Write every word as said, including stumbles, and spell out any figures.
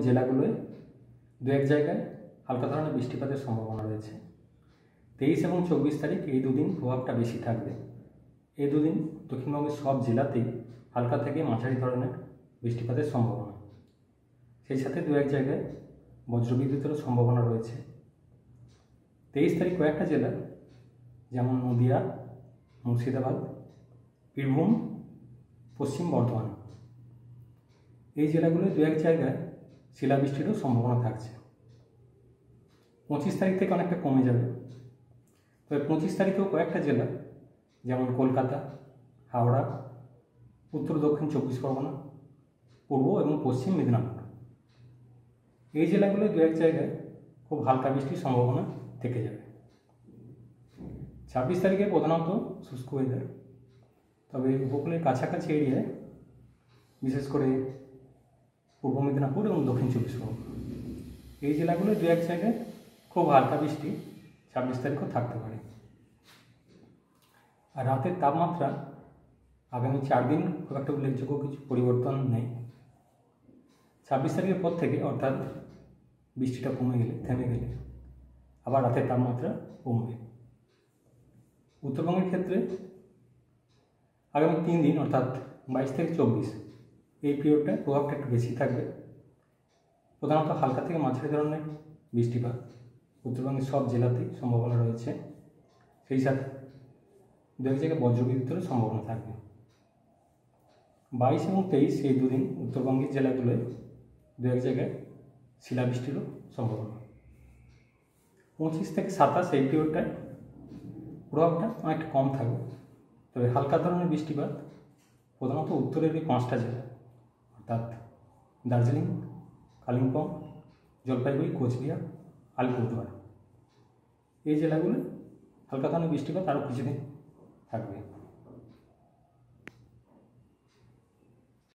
জেলাগুলোয় দু এক জায়গায় হালকা ধরনের বৃষ্টিপাতের সম্ভাবনা রয়েছে। তেইশ এবং চব্বিশ তারিখ এই দুদিন প্রভাবটা বেশি থাকবে। এই দুদিন দক্ষিণবঙ্গের সব জেলাতেই হালকা থেকে মাঝারি ধরনের বৃষ্টিপাতের সম্ভাবনা, সেই সাথে দু এক জায়গায় বজ্রবিদ্যুতেরও সম্ভাবনা রয়েছে। তেইশ তারিখ কয়েকটা জেলা যেমন নদিয়া, মুর্শিদাবাদ, বীরভূম, পশ্চিম বর্ধমান, এই জেলাগুলোয় দু এক জায়গায় শিলাবৃষ্টিরও সম্ভাবনা থাকছে। পঁচিশ তারিখ থেকে অনেকটা কমে যাবে, তবে পঁচিশ তারিখেও কয়েকটা জেলা যেমন কলকাতা, হাওড়া, উত্তর দক্ষিণ চব্বিশ পরগনা, পূর্ব এবং পশ্চিম মেদিনীপুর, এই জেলাগুলোয় দু এক জায়গায় খুব হালকা বৃষ্টির সম্ভাবনা থেকে যাবে। ছাব্বিশ তারিখে প্রধানত শুষ্ক ওয়েদার, তবে উপকূলের কাছাকাছি এরিয়ায় বিশেষ করে পূর্ব মেদিনীপুর এবং দক্ষিণ চব্বিশ পরগনা, এই জেলাগুলোয় দু এক জায়গায় খুব হালকা বৃষ্টি ছাব্বিশ তারিখও থাকতে পারে। আর রাতের তাপমাত্রা আগামী চার দিন খুব একটা উল্লেখযোগ্য কিছু পরিবর্তন নেই। ছাব্বিশ তারিখের পর থেকে অর্থাৎ বৃষ্টিটা কমে গেলে থেমে গেলে আবার রাতের তাপমাত্রা কমবে। উত্তরবঙ্গের ক্ষেত্রে আগামী তিন দিন অর্থাৎ বাইশ থেকে চব্বিশ এই পিরিয়ডটায় প্রভাবটা একটু বেশি থাকবে। প্রধানত হালকা থেকে মাঝারি ধরনের বৃষ্টিপাত উত্তরবঙ্গের সব জেলাতেই সম্ভাবনা রয়েছে, সেই সাথে দু এক জায়গায় বজ্রবিদ্যুতেরও সম্ভাবনা থাকবে। বাইশ এবং তেইশ এই দুদিন উত্তরবঙ্গের জেলাগুলোয় দু এক জায়গায় শিলাবৃষ্টিরও সম্ভাবনা। পঁচিশ থেকে সাতাশ এই পিরিয়ডটায় প্রভাবটা অনেকটা কম থাকবে, তবে হালকা ধরনের বৃষ্টিপাত প্রধানত উত্তরের এই পাঁচটা জেলা অর্থাৎ দার্জিলিং, কালিম্পং, জলপাইগুড়ি, কোচবিহার, আলিপুরদুয়ার, এই জেলাগুলো হালকা ধরনের বৃষ্টিপাত আরও কিছুদিন